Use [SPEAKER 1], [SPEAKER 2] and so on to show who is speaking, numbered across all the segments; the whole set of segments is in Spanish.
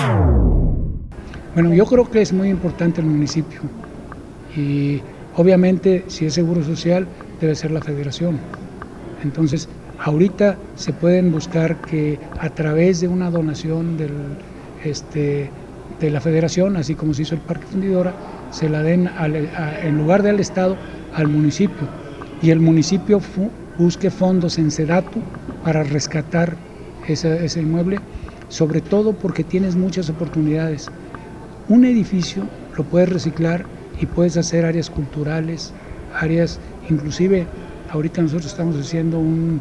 [SPEAKER 1] Bueno, yo creo que es muy importante el municipio y obviamente si es Seguro Social debe ser la federación. Entonces, ahorita se pueden buscar que a través de una donación de la federación, así como se hizo el Parque Fundidora, se la den en lugar del Estado al municipio y el municipio busque fondos en SEDATU para rescatar ese inmueble, sobre todo porque tienes muchas oportunidades. Un edificio lo puedes reciclar y puedes hacer áreas culturales, áreas, inclusive ahorita nosotros estamos haciendo un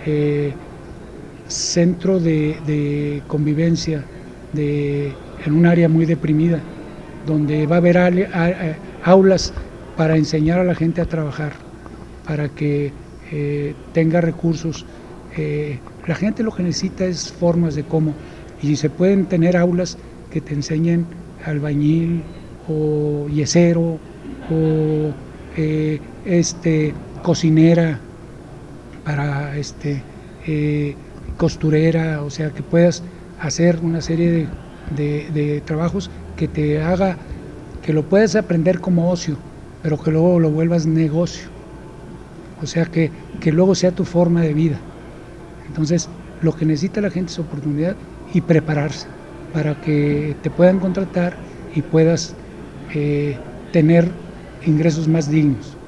[SPEAKER 1] centro de convivencia en un área muy deprimida, donde va a haber aulas para enseñar a la gente a trabajar, para que tenga recursos. La gente lo que necesita es formas de cómo, y se pueden tener aulas que te enseñen albañil o yesero o cocinera, para costurera, o sea que puedas hacer una serie de trabajos que te haga, que lo puedas aprender como ocio, pero que luego lo vuelvas negocio, o sea que luego sea tu forma de vida. Entonces lo que necesita la gente es oportunidad y prepararse para que te puedan contratar y puedas tener ingresos más dignos.